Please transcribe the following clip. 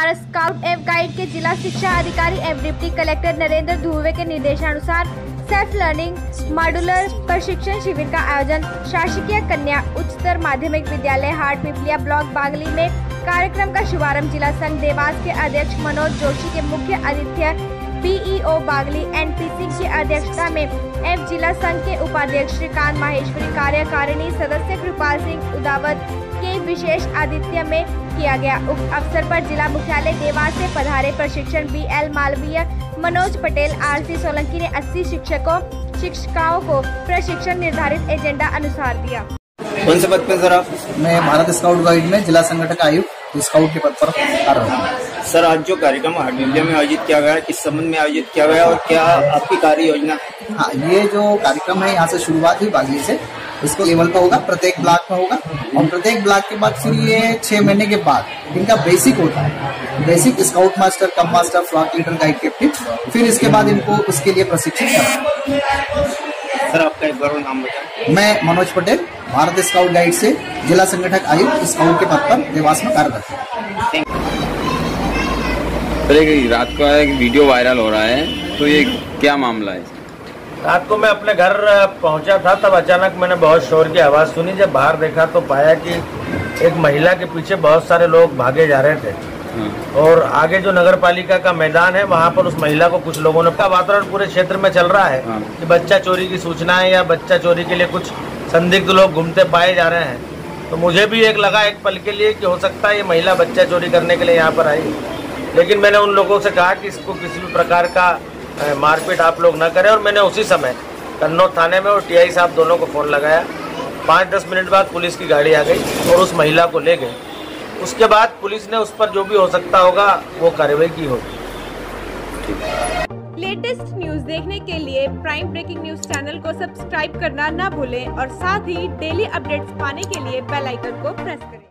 Bharat scout एवं guide के जिला शिक्षा अधिकारी एवं डिप्टी कलेक्टर नरेंद्र धुर्वे के निर्देशानुसार सेल्फ लर्निंग मॉड्यूलर प्रशिक्षण शिविर का आयोजन शासकीय कन्या उच्चतर माध्यमिक विद्यालय हाट पिपलिया ब्लॉक बागली में। कार्यक्रम का शुभारंभ जिला संघ देवास के अध्यक्ष मनोज जोशी के मुख्य आतिथ्य पीईओ बागली एनपीसी की अध्यक्षता में एवं जिला संघ के उपाध्यक्ष श्रीकांत माहेश्वरी, कार्यकारिणी सदस्य कृपाल सिंह उदावत के विशेष आतिथ्य में किया गया। उक्त अवसर पर जिला मुख्यालय देवास से पधारे प्रशिक्षण बीएल मालवीय, मनोज पटेल, आरसी सोलंकी ने 80 शिक्षिकाओं को प्रशिक्षण निर्धारित एजेंडा अनुसार दिया। कौन से पद पे सर आप? मैं भारत स्काउट गाइड में जिला संगठक आयुक्त स्काउट के पद पर आ रहा हूँ। सर, आज जो कार्यक्रम हाट पिपलिया में आयोजित किया गया, किस संबंध में आयोजित किया गया और क्या आपकी कार्य योजना? हाँ, ये जो कार्यक्रम है यहाँ से शुरुआत हुई बागली से, इसको लेवल का होगा, प्रत्येक ब्लॉक में होगा और प्रत्येक ब्लॉक के बाद फिर ये 6 महीने के बाद इनका बेसिक होता है, basic scout master, cub master, flock leader, guide captain. फिर इसके बाद इनको उसके लिए प्रशिक्षण करना। सर, आपका एक बार नाम बताएं। मैं मनोज पटेल, भारत स्काउट गाइड से जिला संगठक आयुक्त स्काउट के पद पर देवास में कार्यरत हूँ। रात को एक वीडियो वायरल हो रहा है, तो ये क्या मामला है? रात को मैं अपने घर पहुंचा था, तब अचानक मैंने बहुत शोर की आवाज़ सुनी। जब बाहर देखा तो पाया कि एक महिला के पीछे बहुत सारे लोग भागे जा रहे थे और आगे जो नगर पालिका का मैदान है वहां पर उस महिला को कुछ लोगों ने, का वातावरण पूरे क्षेत्र में चल रहा है कि बच्चा चोरी की सूचनाएं या बच्चा चोरी के लिए कुछ संदिग्ध लोग घूमते पाए जा रहे हैं। तो मुझे भी एक लगा एक पल के लिए कि हो सकता है ये महिला बच्चा चोरी करने के लिए यहाँ पर आई, लेकिन मैंने उन लोगों से कहा कि इसको किसी भी प्रकार का मारपीट आप लोग न करें। और मैंने उसी समय कन्नौज थाने में और टीआई साहब दोनों को फ़ोन लगाया। 5-10 मिनट बाद पुलिस की गाड़ी आ गई और उस महिला को ले गई। उसके बाद पुलिस ने उस पर जो भी हो सकता होगा वो कार्रवाई की होगी। लेटेस्ट न्यूज देखने के लिए प्राइम ब्रेकिंग न्यूज चैनल को सब्सक्राइब करना ना भूलें और साथ ही डेली अपडेट्स पाने के लिए बेल आइकन को प्रेस करें।